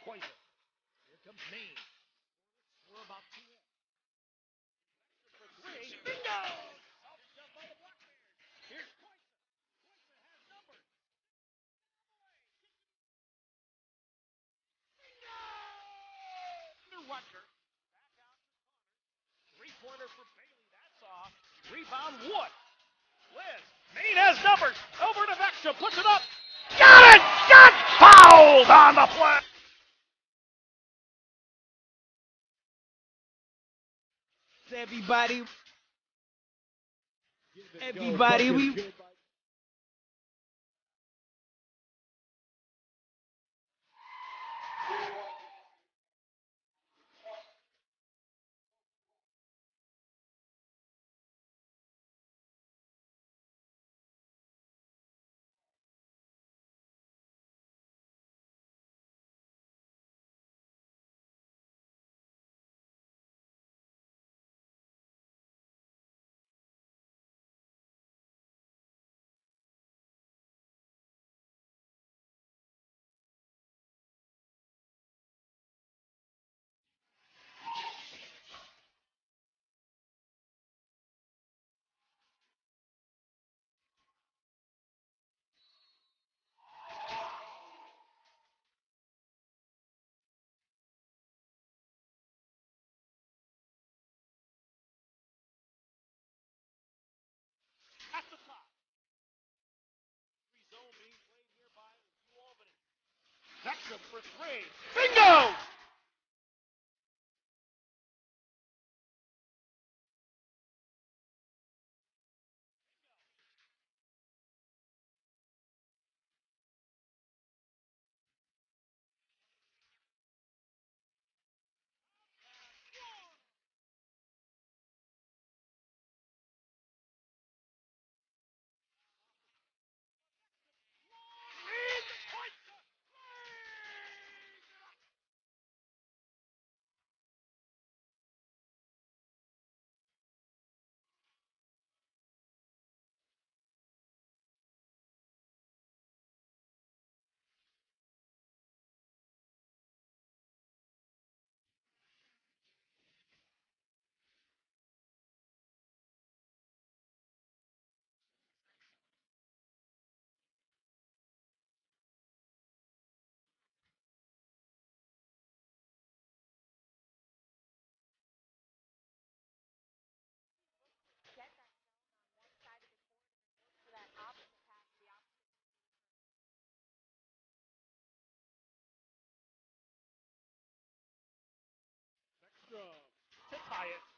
Poison. Here comes Maine. We're about 2 in. For three. Bingo! Helped up by the Black Bears. Here's Poison. Poison has numbers. Bingo! Under Rutger. Back out to Connor. Three-pointer for Bailey. That's off. Rebound Wood. Liz. Maine has numbers. Over to Vextra. Puts it up. Got it! Got fouled on the play. Everybody, we At the top. Free zone being played here by New Albany. Vextra for three. Bingo! Vextra to tie it.